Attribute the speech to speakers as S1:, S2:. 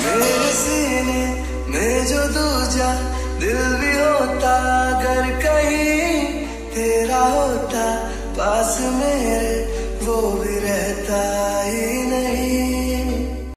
S1: मेरे सीने में जो दूजा दिल भी होता, अगर कहीं तेरा होता पास मेरे।